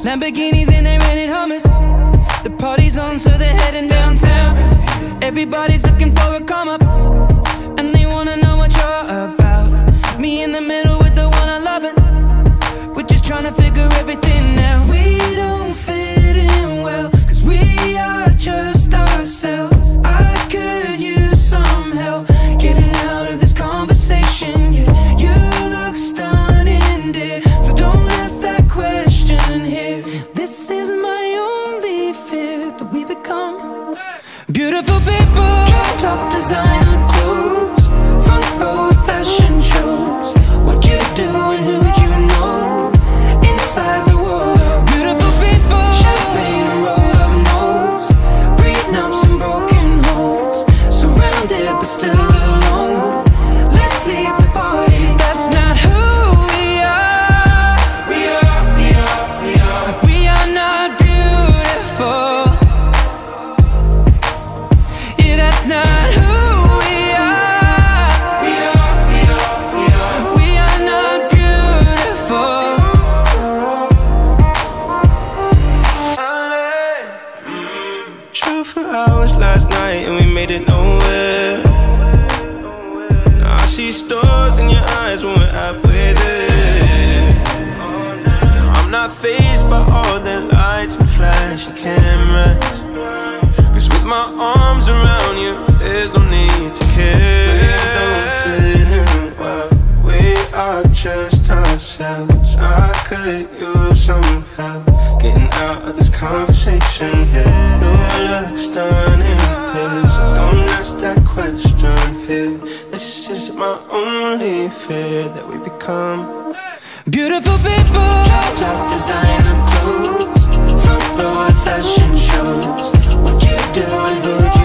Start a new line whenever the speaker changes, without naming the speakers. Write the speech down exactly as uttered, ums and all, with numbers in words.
Lamborghinis and they rented hummus. The party's on, so they're heading downtown. Everybody's looking for a come up, and they wanna know what you're about. Me in the middle with the one I love it. We're just trying to figure everything out. We don't fit in well, cause we are just ourselves. I could use some help getting out of this conversation. Yeah, you look stunning, dear, so don't ask that question here. This is my only fear, that we become beautiful people. Top designer clothes, front row fashion shows. What you do and who'd you know? Inside the world of beautiful people. Champagne and roll up nose, prenups and broken homes. Surrounded but still alone. Let's leave the party. That's not who we are. We are, we are, we are. We are not beautiful. Yeah, that's not who we are. We are, we are, we are. We are not beautiful. Drove for hours last night and we made it nowhere. Now I see stars in your eyes when we're halfway there. I'm not fazed by all the lights and flashing cameras, cause with my arms around you, there's no need to care. We don't fit in well, we are just ourselves. I could use some help getting out of this conversation here. You look stunning, please, so don't ask that question here. This is my only fear, that we become beautiful people. Top designer clothes, front row fashion shows. What you do and who'd